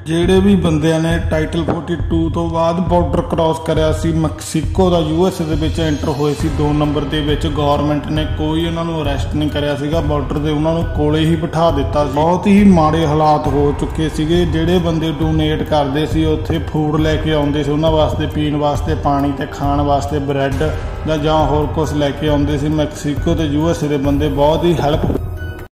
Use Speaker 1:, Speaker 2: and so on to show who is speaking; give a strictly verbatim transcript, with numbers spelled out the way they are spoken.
Speaker 1: ਜਿਹੜੇ ਵੀ ਬੰਦਿਆਂ ਨੇ ਟਾਈਟਲ ਬयालीस ਤੋਂ ਬਾਅਦ ਬਾਰਡਰ ਕ੍ਰਾਸ ਕਰਿਆ ਸੀ ਮੈਕਸੀਕੋ ਦਾ ਯੂਐਸ ਦੇ ਵਿੱਚ ਐਂਟਰ ਹੋਏ ਸੀ ਦੋ ਨੰਬਰ ਦੇ ਵਿੱਚ, ਗਵਰਨਮੈਂਟ ਨੇ ਕੋਈ ਉਹਨਾਂ ਨੂੰ ਅਰੈਸਟ ਨਹੀਂ ਕਰਿਆ ਸੀਗਾ। ਬਾਰਡਰ ਦੇ ਉਹਨਾਂ ਨੂੰ ਕੋਲੇ ਹੀ ਬਿਠਾ ਦਿੱਤਾ ਸੀ। ਬਹੁਤ ਹੀ ਮਾੜੇ ਹਾਲਾਤ ਹੋ ਚੁੱਕੇ ਸੀਗੇ। ਜਿਹੜੇ ਬੰਦੇ ਡੋਨੇਟ ਕਰਦੇ ਸੀ ਉੱਥੇ ਫੂਡ ਲੈ ਕੇ ਆਉਂਦੇ ਸੀ, ਉਹਨਾਂ ਵਾਸਤੇ ਪੀਣ ਵਾਸਤੇ ਪਾਣੀ ਤੇ ਖਾਣ ਵਾਸਤੇ ਬ੍ਰੈਡ ਜਾਂ ਜਾਂ ਹੋਰ ਕੁਝ ਲੈ ਕੇ ਆਉਂਦੇ ਸੀ। ਮੈਕਸੀਕੋ ਤੇ ਯੂਐਸ ਦੇ ਬੰਦੇ ਬਹੁਤ ਹੀ ਹੈਲਪ